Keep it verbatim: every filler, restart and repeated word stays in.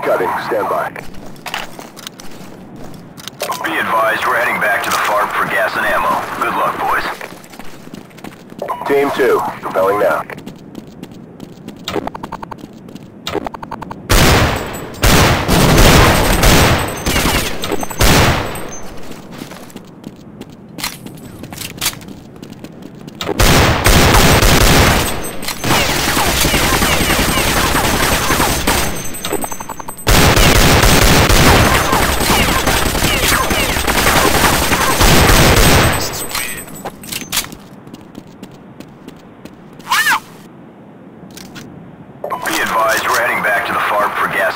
Cutting. Stand by. Be advised, we're heading back to the farm for gas and ammo. Good luck, boys. Team two, propelling now. Be advised, we're heading back to the farm for gas